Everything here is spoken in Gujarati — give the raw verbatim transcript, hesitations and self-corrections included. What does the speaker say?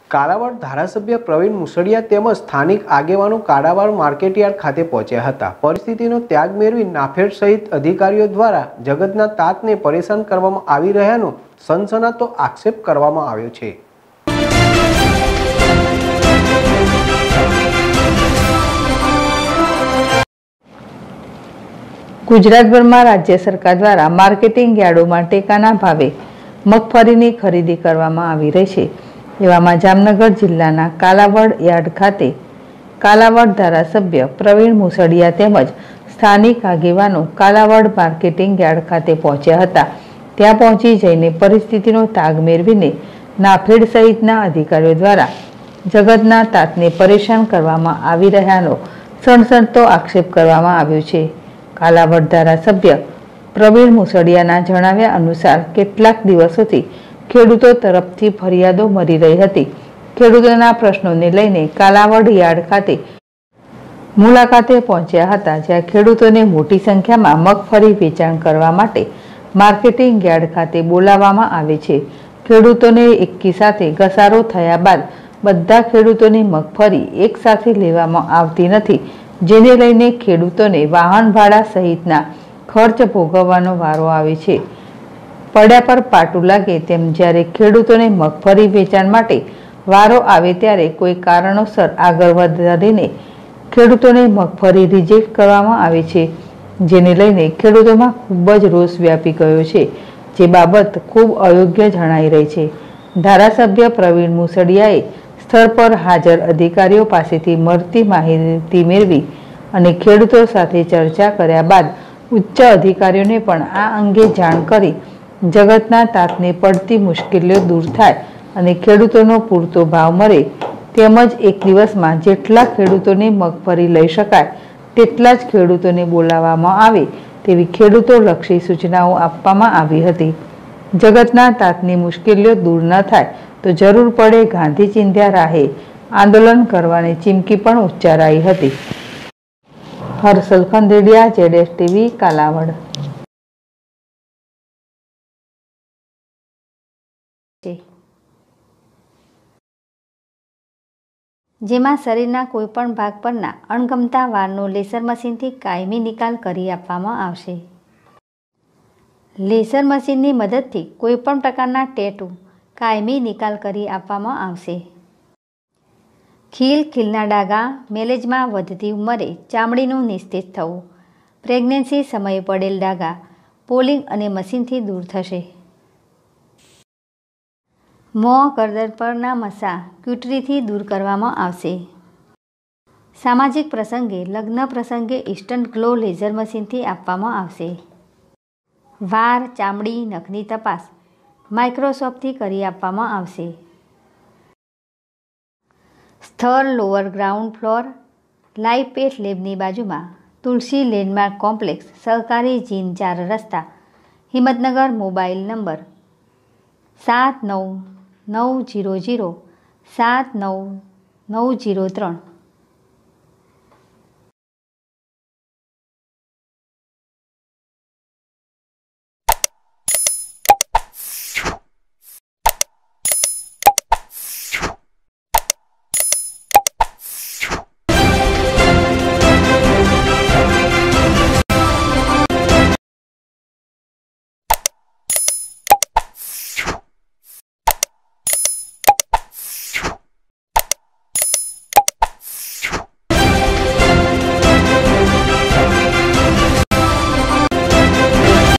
કાલાવાડ ધારાસભ્ય પ્રવીણ મુસળિયા તેમજ સ્થાનિક આગેવાનો કાલાવાડ માર્કેટયાર્ડ ખાતે પહોંચ્યા હતા। પરિસ્થિતિનો ત્યાગ મેળવી નાફેડ સહિત અધિકારીઓ દ્વારા જગતના તાતને પરેશાન કરવામાં આવી રહ્યાનો સનસનાતો આક્ષેપ કરવામાં આવ્યો છે। ગુજરાતભરમાં રાજ્ય સરકાર દ્વારા માર્કેટિંગ યાર્ડોમાં ટેકાના ભાવે મગફળીની ખરીદી કરવામાં આવી રહી છે। એવામાં જામનગર જિલ્લાના કાલાવડ યાર્ડ ખાતે કાલાવડ ધારાસભ્ય પ્રવીણ મુસળિયા તેમજ સ્થાનિક આગેવાનો કાલાવડ માર્કેટિંગ યાર્ડ ખાતે પહોંચ્યા હતા। ત્યાં પહોંચી જઈને પરિસ્થિતિનો તાગ મેળવીને નાફેડ સહિતના અધિકારીઓ દ્વારા જગતના તાતને પરેશાન કરવામાં આવી રહ્યાનો સણસણતો આક્ષેપ કરવામાં આવ્યો છે। કાલાવડ ધારાસભ્ય પ્રવીણ મુસળિયાના જણાવ્યા અનુસાર કેટલાક દિવસોથી ખેડૂતો તરફથી ફરિયાદો મળી રહી હતી। ખેડૂતોના પ્રશ્નોને લઈને કાલાવડ યાર્ડ ખાતે મુલાકાતે પહોંચ્યા હતા, જ્યાં ખેડૂતોને મોટી સંખ્યામાં મગફળી વેચાણ કરવા માટે માર્કેટિંગ યાર્ડ ખાતે બોલાવવામાં આવે છે। ખેડૂતોને એકી સાથે ઘસારો થયા બાદ બધા ખેડૂતોની મગફળી એક સાથે લેવામાં આવતી નથી, જેને લઈને ખેડૂતોને વાહન ભાડા સહિતના ખર્ચ ભોગવવાનો વારો આવે છે। પડ્યા પર પાટું લાગે તેમ જ્યારે ખેડૂતોને મગફળી વેચાણ માટે વારો આવે ત્યારે કોઈ કારણોસર આગળ વધારીને ખેડૂતોને મગફળી રિજેક્ટ કરવામાં આવે છે, જેને લઈને ખેડૂતોમાં ખૂબ જ રોષ વ્યાપી ગયો છે, જે બાબત ખૂબ અયોગ્ય જણાઈ રહી છે। ધારાસભ્ય પ્રવીણ મુસળિયાએ સ્થળ પર હાજર અધિકારીઓ પાસેથી મળતી માહિતી મેળવી અને ખેડૂતો સાથે ચર્ચા કર્યા બાદ ઉચ્ચ અધિકારીઓને પણ આ અંગે જાણ કરી જગતના તાતને પડતી મુશ્કેલીઓ દૂર થાય અને ખેડૂતોનો પૂરતો ભાવ મળે તેમજ એક દિવસમાં જેટલા ખેડૂતોને મગફળી લઈ શકાય તેટલા જ ખેડૂતોને બોલાવવામાં આવે તેવી ખેડૂતોલક્ષી સૂચનાઓ આપવામાં આવી હતી। જગતના તાતની મુશ્કેલીઓ દૂર ન થાય તો જરૂર પડે ગાંધી ચિંધ્યા રાહે આંદોલન કરવાની ચીમકી પણ ઉચ્ચારાઈ હતી। હર્ષલ ખંડેડિયા, જેડેશ ટીવી, કાલાવડ। જેમાં શરીરના કોઈપણ ભાગ પરના અણગમતા વારનો લેસર મશીનથી કાયમી નિકાલ કરી આપવામાં આવશે। લેસર મશીનની મદદથી કોઈપણ પ્રકારના ટેટુ કાયમી નિકાલ કરી આપવામાં આવશે। ખીલ, ખીલના ડાઘા, મેલેજમાં વધતી ઉંમરે ચામડીનું નિસ્તેજ થવું, પ્રેગ્નન્સી સમયે પડેલ ડાઘા પોલિંગ અને મશીનથી દૂર થશે। મોં, ગરદન પરના મસા ક્યુટરીથી દૂર કરવામાં આવશે। સામાજિક પ્રસંગે, લગ્ન પ્રસંગે ઇન્સ્ટન્ટ ગ્લો લેઝર મશીનથી આપવામાં આવશે। વાળ, ચામડી, નખની તપાસ માઇક્રોસ્કોપથી કરી આપવામાં આવશે। સ્થળ lower ground floor, live path લેબની બાજુમાં તુલસી લેન્ડમાર્ક કોમ્પ્લેક્સ, સહકારી જીન ચાર રસ્તા, હિંમતનગર। મોબાઈલ નંબર સાત નવ નવ જીરો જીરો સાત નવ નવ જીરો ત્રણ।